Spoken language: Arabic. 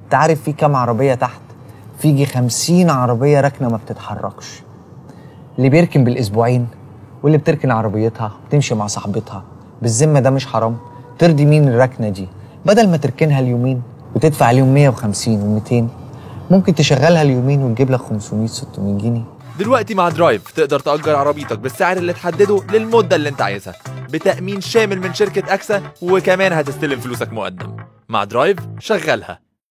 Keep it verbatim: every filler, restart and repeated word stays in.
انت عارف في كام عربيه تحت؟ في يجي خمسين عربيه راكنه ما بتتحركش. اللي بيركن بالاسبوعين واللي بتركن عربيتها وتمشي مع صاحبتها، بالذمه ده مش حرام؟ ترضي مين الركنه دي؟ بدل ما تركنها اليومين وتدفع عليهم مية وخمسين وميتين، ممكن تشغلها اليومين وتجيب لك خمسمية ستمية جنيه. دلوقتي مع درايف تقدر تأجر عربيتك بالسعر اللي تحدده للمدة اللي انت عايزها، بتأمين شامل من شركة أكسا، وكمان هتستلم فلوسك مقدم. مع درايف شغلها.